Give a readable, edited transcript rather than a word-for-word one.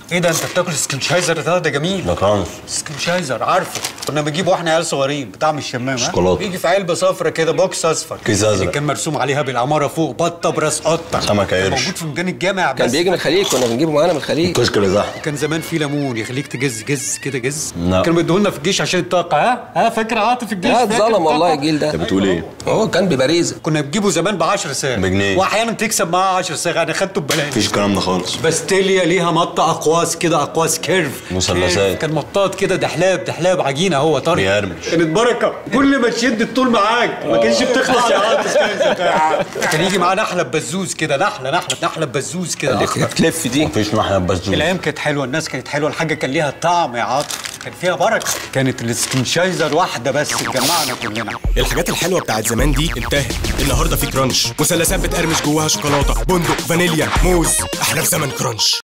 ايه ده انت بتاكل سكنشايزر؟ ده جميل. ده كرانش. سكنشايزر عارفه، كنا بنجيبه واحنا عيال صغيرين بتاع من الشمام. شوكولاته. بيجي في علبه صفرا كده، بوكس اصفر، كيس ازرق اللي كان مرسوم عليها بالعماره فوق بطه براس قطه، سمكه قرش، موجود في ميدان الجامع. كان بيجي من الخليج، كنا بنجيبه معانا من الخليج. الكشك اللي تحت كان زمان في ليمون يخليك تجز جز كده جز. لا. كانوا بيدوهولنا في الجيش عشان الطاقه. ها فاكر عاطف الجيش؟ لا فاكر اتظلم والله الطاقة؟ الجيل ده. انت بتقول ايه؟ هو كان ببريزه. كنا بنجيبه زمان ب 10 صاغ بجنيه. واحيانا تكسب معاه 10 صاغ. انا خدته ببلاش. مفيش الكلام ده خالص. باستيليا ليها مطه اقواس كده، اقواس كيرف مثلثات. كان مطاط كده، دحلاب عجينه هو طري. بيهرمش. كانت بركه، كل ما تشد الطول معاك ما كانش بتخلص يا عاطف. كان يجي معاه نحله ببزوز كده، نحله ببزوز كده اللي اخضر. بتلف دي. مفيش ناحيه بزوز. الايام كانت حلوه، الناس كانت حلوه، الحاجه كان ليها طعم يا عاطف، كان فيها بركه. كانت السكنشايزر واحده بس تجمعنا كلنا. الحاجات الحلوه بتاعت زمان دي انتهت. النهارده في كرانش، مثلثات بتقرمش جواها شوكولاته، بندق، فانيليا، موز. احنا في زمن كرانش.